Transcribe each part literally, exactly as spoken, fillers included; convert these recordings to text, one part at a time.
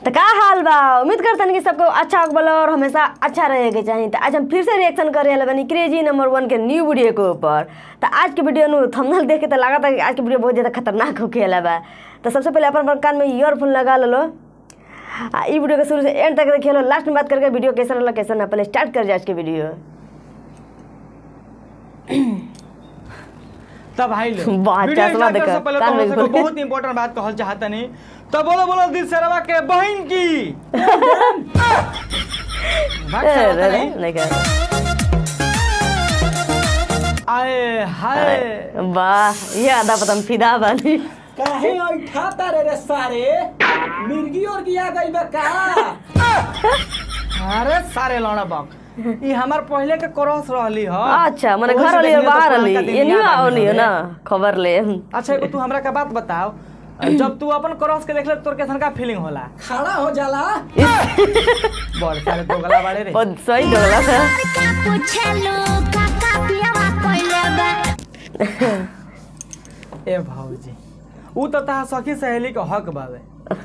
तो का हाल बा। उम्मीद करते हैं कि सबको अच्छा होगा और हमेशा अच्छा रहेगा चाहिए। तो आज हम फिर से रिएक्शन कर रहे हैं क्रेजी नंबर वन के न्यू वीडियो के ऊपर। तो आज के वीडियो नु थंबनेल देख के तो लगा था कि आज के वीडियो बहुत ज़्यादा खतरनाक हो खेला बा। तो सबसे पहले अपन कान में ईयरफोन लगा लो। ये वीडियो के शुरू से एंड तक देखिए लो। लास्ट में बात करके वीडियो कैसा लगा कैसा ना पहले स्टार्ट कर जाए आज के वीडियो। तब भाई लो वीडियो स्टार्ट करने से पहले तो हम सबको बहुत इंपॉर्टेंट बात कहल चाहता नहीं। तो बोलो बोलो दिल से रवा के बहन की नहीं कर आए हाय वाह ये आधा पता फिदा बानी काहे उठाता रे रे सारे मिर्गी और किया गई बा का। अरे सारे लौड़ा बाप ये हमार पहले के क्रॉस रहली ह। अच्छा माने घर वाली और बाहर वाली ये नहीं आवली है ना खबर ले। अच्छा तू हमरा का बात बताओ, जब तू अपन क्रॉस के देखले तोर कैसन का फीलिंग होला? खड़ा हो जाला बड़ सारे तो गला बाड़े रे बहुत सही डोला था। ए भाऊजी ऊ तो तहार सखी सहेली के हक बावे।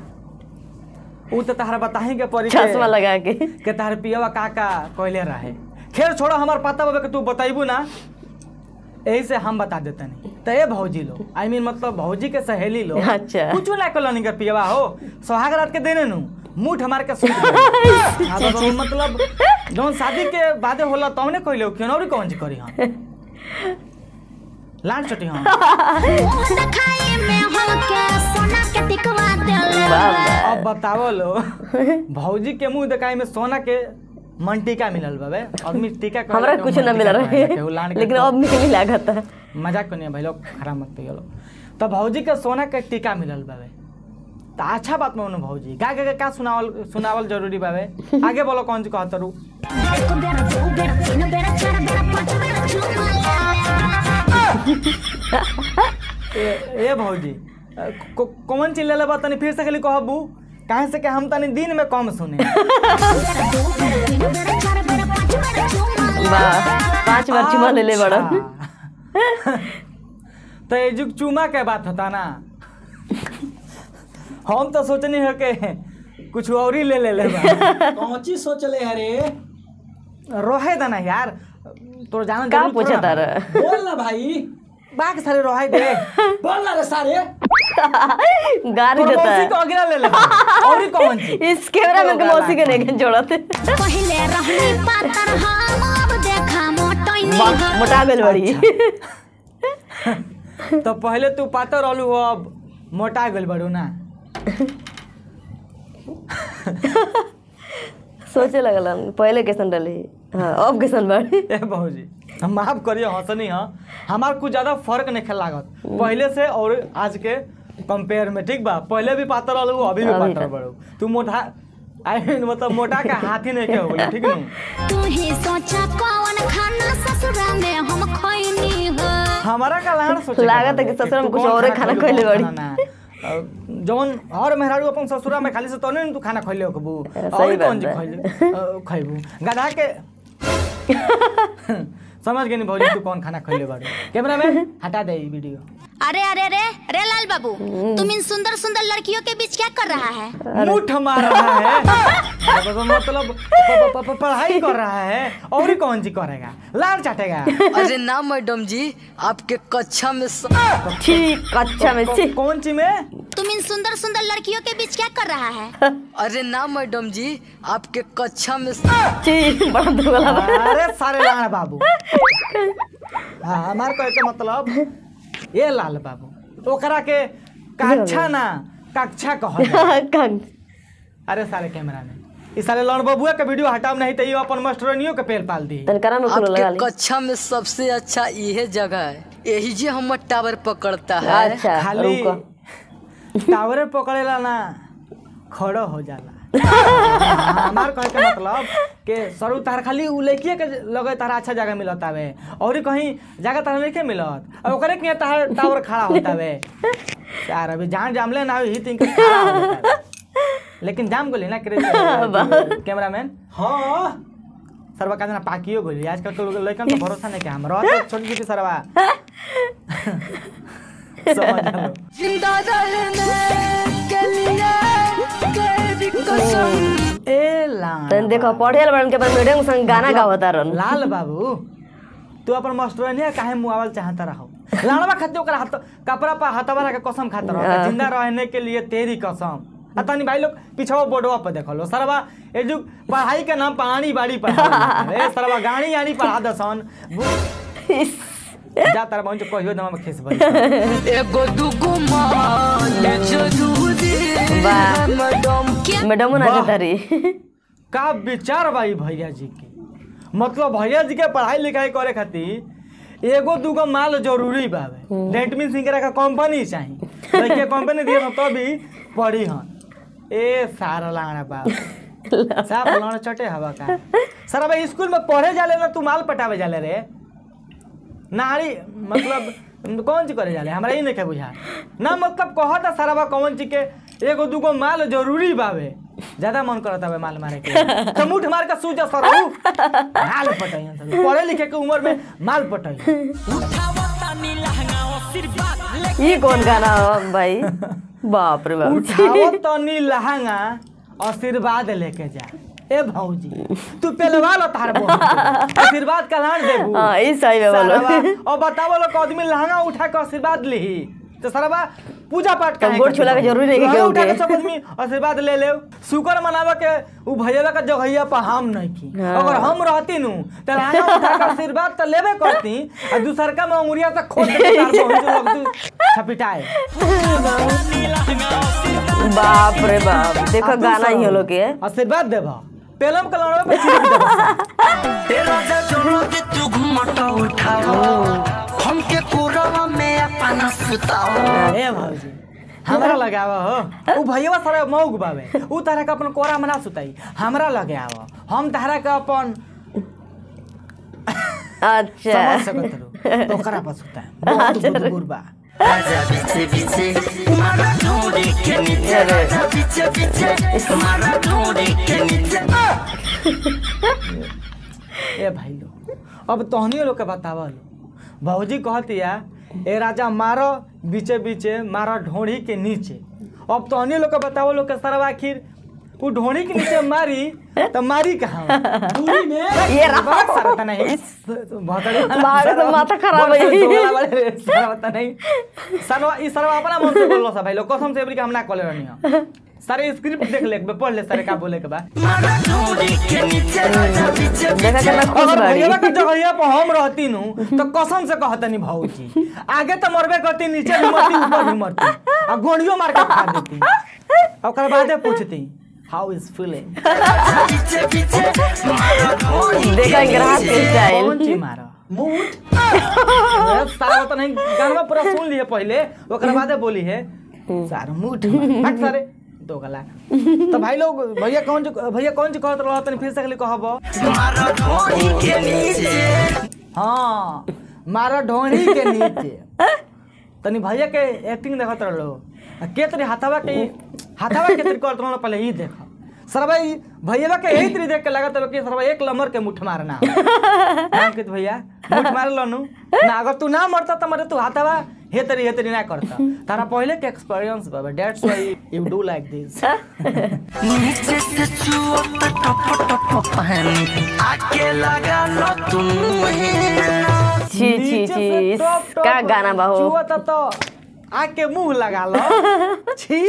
ऊ तो तहरा बताही के परी चश्मा लगा के के तहर पियवा काका कहले रहे। खैर छोड़ो हमार पता बाबे के तू बताइबू ना, यही से हम बता देते नहीं। तो ये भौजी लो आई मीन मतलब भौजी के सहेली लो अच्छा कुछ ना कलोनी के पियवा हो सोहाग रात के देने नु मुठ हमार के सुन मतलब जौन शादी के बादे होला तौने कहले क्यों और कौन जी करी हम लाल चटी हम अब बताओ लो भौजी के मुंह देखाई में सोना के मन टीका मिलल बाबे आदमी टीका हमरा कुछ ना मिल रहा है लेकिन अब मिल लागत है। मजाक करनी भाई लोग खराब मत कहियो। तो भौजी के सोना के टीका मिलल बाबे तो अच्छा बात में भौजी गा गा का सुनावल सुनावल जरूरी बाबे। आगे बोलो कौन जी कहत रू ए भौजी कौन चीज ले लेबा तनी फिर से खाली कहबू काहे से कि हम तनी दिन में कम सुने। पांच बार चुमा ले ले बड़ा। तो ये जुग चुमा के बात होता ना हम तो सोचनी है कि कुछ और ही ले ले ले कौन चीज सोच ले हरे रोहे देना यार तो जान का पूछा तारा बोल ना भाई बाग सारे रोहे दे बोल ना रे सारे गाड़ी देता है मौसी को अगला ले ले और ही कौन सी इस कैमरा में मौसी के नहीं जोड़ते पहले रहनी पातर हम अब देखा मोटई नहीं मोटा गेल बड़ी। तो पहले तू पातर रहलू हो अब मोटा गेल बड़ू ना। सोचे लगल पहले कैसन रही हाँ अब कैसन बड़ी। ए भौजी हम माफ करिए हंसनी हाँ हमार कुछ ज्यादा फर्क नहीं खेल लागत पहले से और आज के कंपेयर में। ठीक बा पहले भी पातर रहलू अभी भी पातर बड़ू तू मोटा आई मीन मतलब मोटा का हाथ ही नहीं के हो ठीक न। तू ही सोचा कौन खाना ससुरा में हम खइनी हो हमारा का लाड़ सोचे लागत है कि ससुरा में कुछ और खाना खइले बड़ी। जौन हर मेहरारू अपन ससुरा में खाली से तो नहीं तू खाना खइले होबू सही और कौन जी बात खइले खइबू गधा के समझ गए नहीं भौजी तू कौन खाना खइले बाड़ू। कैमरामैन हटा दे ये वीडियो। अरे अरे अरे रे लाल बाबू तुम इन सुंदर सुंदर लड़कियों के बीच क्या कर रहा है? मुठ मार रहा है मतलब पढ़ाई कर रहा है और ही कौन सी करेगा लाल चाटेगा। अरे ना मैडम जी आपके कक्षा में स... ठीक कक्षा में से कौन सी में तुम इन सुंदर सुंदर लड़कियों के बीच क्या कर रहा है? अरे ना मैडम जी आपके कक्षा में स... ठीक बड़ा दुगला। अरे सारे लाल बाबू हाँ हमार कहे के मतलब ये लाल बाबू ओकरा के कक्षा ना कक्षा कहल। अरे सारे कैमरा में इस सारे लौड़ बबुआ के वीडियो हटाओ नहीं तो ये अपन मास्टरनियों के पेल पाल दी। तनकरा में खुलो लगा आपके ली। कक्षा में सबसे अच्छा यह जगह है यही जे हम टावर पकड़ता है। अच्छा खाली रुको टावरे पकड़ेला ना खड़ो हो जाला। हमार कहे के मतलब के सरू तार खाली उ लड़किए के लगे तारा अच्छा जगह मिलत आवे और कहीं जगह तारा नहीं मिलत और ओकरे के तार टावर खड़ा होता है यार। अभी जान जामले ना ही तीन के खड़ा हो जाता है लेकिन जाम गोली ना करे कैमरामैन। हां सरवा का जना पाकियो गोली आजकल के लड़कन का भरोसा नहीं के हमरा छोटी छोटी सरवा समझ लो जिंदा रहने के लिए लाल तन देखो पढ़ेल बड़न के पर मैडम संग गाना गावता रहन लाल बाबू तू अपन मास्टरनिया काहे मुआवल चाहता रहो लाड़वा खाते ओकरा हाथ कपड़ा पर हथवा के कसम खाता रहो जिंदा रहने के लिए तेरी कसम आ तनी भाई लोग पिछवा बोर्डवा पर देखलो सरवा ए जो पढ़ाई के नाम पानी बाड़ी पढ़ा ए सरवा गाड़ी यानी पढ़ा दसन जा तार बहन जो कहियो दमा में खेस बन एगो दुगो मान जरूरी वाह मैडम मैडम ना जतारी का विचार भाई भैया जी के मतलब भैया जी के पढ़ाई लिखाई करे खातिर एगो दूगो माल जरूरी बावे डेट मीन सिंह का कंपनी चाहिए देखिए कंपनी दिए तो तभी पढ़ी हन ए सारा लाना बाप साफ लाना चटे हवा का सर भाई स्कूल में पढ़े जाले ना तू माल पटावे जाले रे नारी मतलब कौन चीज करे जाले हमरा ही नहीं बुझा ना मतलब कहता सरवा कौन चीज के एगो दूगो माल जरूरी बावे ज्यादा मन करता है माल मारे के तो मुठ मार के सूजा सरऊ माल पटाई पढ़े लिखे के उम्र में माल पटाई ये कौन गाना हो भाई बाप रे बाप उठाओ तनी लहंगा आशीर्वाद लेके जा ए भौजी तू पहलवा लो तार बहन आशीर्वाद का लान देबू हां ई सही में बोलो और बतावो लो आदमी लहंगा उठा के आशीर्वाद लेही तो सरवा पूजा पाठ का गोड़ छुला के जरूरी नहीं के उठा के सब आदमी आशीर्वाद ले ले शुक्र मनावा के उ भैया का जगहिया पर हम नहीं की अगर हम रहती नु त लहंगा उठा के आशीर्वाद त लेबे करती और दूसर का में अंगुरिया से खोद के तार बहन जो लोग छपिटाए बाप रे बाप देखो गाना ही लोग के आशीर्वाद देबा पेलम के लड़वा पे छिड़क देबा तेरा जरूर के तू घुमटा उठाओ हम के कोरवा में अपना सुताओ ए भौजी हमरा लगावा हो उ भैया सारा मौग बावे उ तारा का अपन कोरा मना सुताई हमरा लगावा हम तारा का अपन अच्छा समझ सकत रो ओकरा पर सुता बहुत गुरबा राजा पीछे पीछे मारा ढूंढे के नीचे राजा पीछे पीछे मारा ढूंढे के नीचे ए भाई लोग अब तोहनी लोग के बतावा लो भौजी कहतिया ए राजा मारो बीचे बीचे मारो ढोड़ी के नीचे अब तोहनी लोग के बतावो लोग के सरवा आखिर वो ढोड़ी के नीचे मारी तो मारी कहाँ दूरी में ये रहा सारा तो नहीं बहुत मारे तो माथा खराब है सारा तो नहीं सरवा ई सरवा अपना मन से बोललो सा भाई लोग कसम से एबरी के हम ना कले रहनी हो सारे स्क्रिप्ट देख ले पढ़ ले सारे का बोले के बाद मारा ढूंढे के नीचे राजा पीछे देखा के मैं खुश अगर बाड़ी भैया के जगहिया पर हम रहती नु तो कसम से कहतनी भौजी आगे तो मरबे करती नीचे भी मरती ऊपर भी मरती आ गोड़ियो मार के खा देती ओकर बादे पूछती हाउ इज फीलिंग पीछे पीछे मारा ढूंढे देखा ग्राहक के स्टाइल कौन ची मारा मूड सारा तो नहीं गाना पूरा सुन लिए पहले ओकर बादे बोली है सारा मूड हट सारे दो गला तो भाई लोग भैया कौन भैया कौन ची कहत रहो तनी फिर से कहबो मारा ढूंढे के नीचे हाँ मारा ढोणी के नीचे तनी भैया के एक्टिंग देखत रहो के तरी हाथवा के हाथवा के तरी करत रहो पहले ही देखो सरवा भैया के यही तरी देख के लगत रहो कि सरवा एक लमर के मुठ मारना नाम के भैया मुठ मार लनु ना अगर तू ना मरता त मरे तू हाथवा हे तरी हे तरी ना करता तारा पहले के एक्सपीरियंस बाबा that's why you do like this नीचे से छुओ तो टप टप पानी आके लगा लो तुम छी छी छी का गाना बाहो छुआ त तो आके मुंह लगा लो छी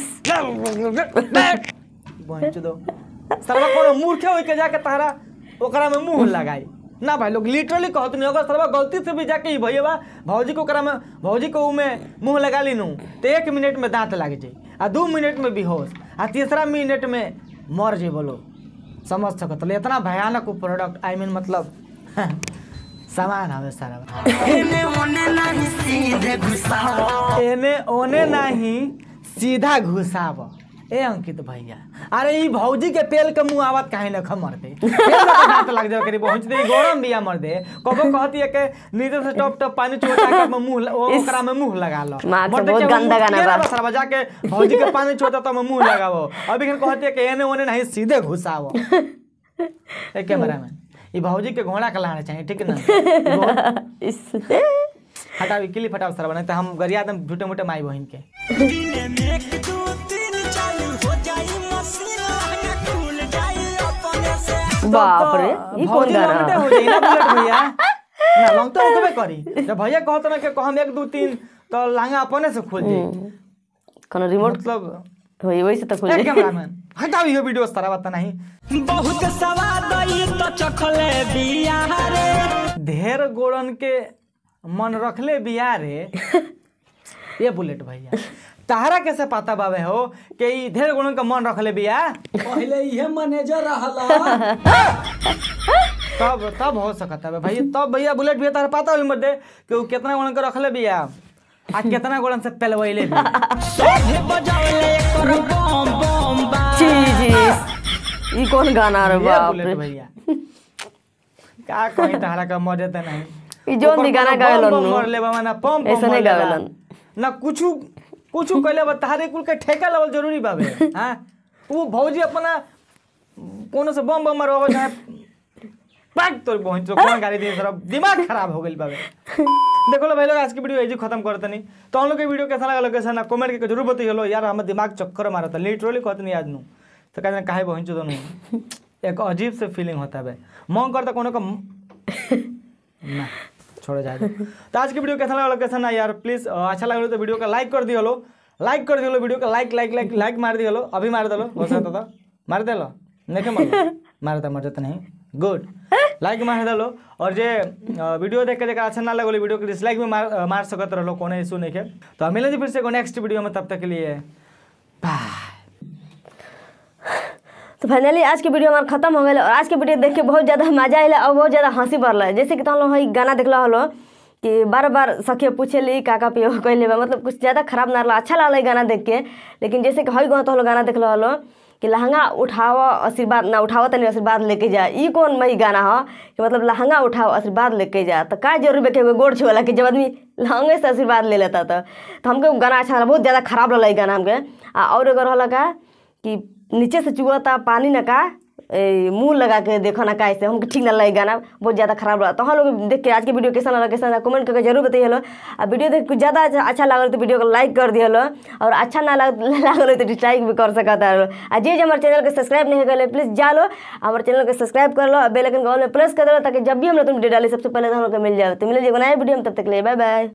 बंच दो सरवा कोनो मूर्खे होई के जाके तारा ओकरा में मुंह लगाई ना भाई लोग लिटरली कहत नहीं अगर सरवा गलती से भी जाके भैया भौजी को ओकरा में भौजी को में मुंह लगा लीनू तो एक मिनट में दांत लग जाई आ दो मिनट में बेहोश आ तीसरा मिनट में मर जाई बोलो समझ सकत ले इतना भयानक प्रोडक्ट आई मीन मतलब सामान हवे सारा एने ओने नहीं सीधे घुसाओ एने ओने नहीं सीधा घुसाव ए अंकित भैया अरे ई भौजी के पेल के मुंह आवत काहे न खमर दे दांत लग जाओ करी पहुंच दे गरम बिया मर दे कबो कहती है के नीचे से टप टप पानी चोटा के मुंह ओकरा में मुंह लगा लो बहुत गंदा गाना बा सरवा जाके भौजी के पानी छोटा तो में मुंह लगावो अभी कहती है के एने ओने नहीं सीधे घुसावो ए कैमरामैन ये भौजी के घोड़ा कलाना चाहिए ठीक है ना हटाओ क्लिप हटाओ सर नहीं तो हम गरिया दम झूठे मोटे माई बहन के बाप रे, ई कौन भौजी गाना? लंगटे हो जाई ना बुलेट भैया ना लंगटे होबे करी जब भैया कहत ना कि हम एक दो तीन तो लांगा अपने से खोल जाई कोनो रिमोट मतलब होई वैसे तो खुल ए जाए कैमरामैन हटाओ ये वीडियो सारा बात नहीं बहुत सवाद ई तो चखले बिया रे ढेर गोड़न के मन रखले बिया रे ये बुलेट भैया तारा कैसे पता बाबे हो कि ई ढेर गोड़न का मन रखले बिया पहले इहे मैनेजर रहला तब तब हो सकता है भैया तब भैया बुलेट भैया तारा पता होई मत दे कि वो कितना गोड़न का रखले बिया आ कितना गोड़न से पेलवैले बिया सोहे बजावले कर बम बम बा जी जी ई कौन गाना रे ये बाप बुलेट रे भैया का कहीं तारा का मजे त नहीं ई जोन भी गाना गावेलन नु मर लेबा ना पम ऐसा नहीं गावेलन ना कुछ कुछ कहले बा तारे कुल के ठेका लेवल जरूरी बाबे हां वो भौजी अपना कोनो से बम बम मारो जाए पाक तोर पहुंच तो कौन गाली दिए सब दिमाग खराब हो गइल बाबे देखो लो भाई लोग आज की वीडियो यही खत्म करते नहीं तो हम लोग के वीडियो कैसा लगा कैसा ना कमेंट के जरूर बताइए यार हमें दिमाग चक्कर मारा था लिटरली कहते नहीं आज नू तो कहते हैं काहे पहुंचो दोनों एक अजीब से फीलिंग होता है मन करता कोनो का ना छोड़ो जाए तो आज की वीडियो कैसा लगा कैसा ना यार प्लीज अच्छा लगा तो वीडियो का लाइक कर दियो लो लाइक कर दियो वीडियो का लाइक लाइक लाइक लाइक मार दियो लो अभी मार दो हो सकता था मार दे लो नहीं मार मारता मर जाता नहीं गुड लाइक मार दे लो और जे वीडियो देख के जगह अच्छा ना लगो वीडियो को डिसलाइक भी मार मार सकते रहो कोनो इशू नहीं है तो मिले जी फिर से नेक्स्ट वीडियो में तब तक के लिए बाय तो फाइनली आज के वीडियो हमारा खत्म हो गया और आज के वीडियो देख के बहुत ज़्यादा मजा आया और बहुत ज़्यादा हंसी बढ़ल जैसे कि तुम लोग हई गाना देखला हलो कि बार बार सखिया पूछेली काका पियो कहले बा मतलब कुछ ज़्यादा खराब ना रहा अच्छा लागल गाना देख के लेकिन जैसे कि हई गाँव तो गाना देखला हलो कि लहंगा उठाओ आशीर्वाद ना उठाओ तनी आशीर्वाद लेके जा ई कौन मही गाना हो कि मतलब लहंगा उठाओ आशीर्वाद लेके जा तो का जरूर बेके गोड़ छुअला कि जब आदमी लहंगे से आशीर्वाद ले लेता तो तो हमको गाना अच्छा लगा बहुत ज़्यादा खराब लगा गाना हमके आ और अगर होला का कि नीचे से चुआता पानी ना का मुंह लगा के देखो ना का ऐसे हमको ठीक ना लगे गाना बहुत ज़्यादा खराब लगा तो हम लोग देख के आज के वीडियो कैसा लगा कैसा लगा कमेंट करके जरूर बताइए लो और वीडियो देख कुछ ज़्यादा अच्छा लगा तो वीडियो को लाइक कर दिए लो और अच्छा ना लगा तो डिसलाइक भी कर सकता है और जे हमारे चैनल के सब्सक्राइब नहीं कर प्लीज़ जा लो हमारे चैनल को सब्सक्राइब कर लो और बेल आइकन को ऑल में प्रेस कर दो ताकि जब भी हम लोग तुम वीडियो डाली सबसे पहले तो हम लोग को मिल जाए तो मिले नया वीडियो में तब तक ले बाय बाय।